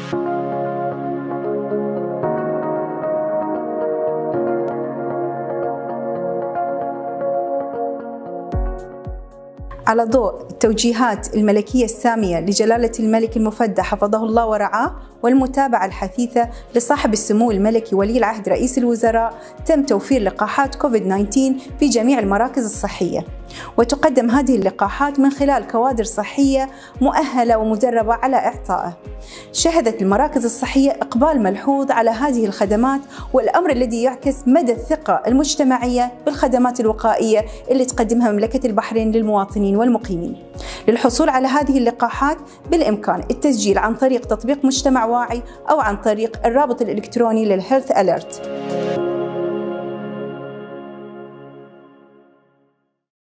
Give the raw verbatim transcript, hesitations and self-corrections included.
على ضوء التوجيهات الملكية السامية لجلالة الملك المفدى حفظه الله ورعاه والمتابعة الحثيثة لصاحب السمو الملكي ولي العهد رئيس الوزراء، تم توفير لقاحات كوفيد تسعة عشر في جميع المراكز الصحية، وتقدم هذه اللقاحات من خلال كوادر صحية مؤهلة ومدربة على إعطائه. شهدت المراكز الصحية إقبال ملحوظ على هذه الخدمات، والأمر الذي يعكس مدى الثقة المجتمعية بالخدمات الوقائية اللي تقدمها مملكة البحرين للمواطنين والمقيمين. للحصول على هذه اللقاحات بالإمكان التسجيل عن طريق تطبيق مجتمع واعي أو عن طريق الرابط الإلكتروني للهيلث أليرت.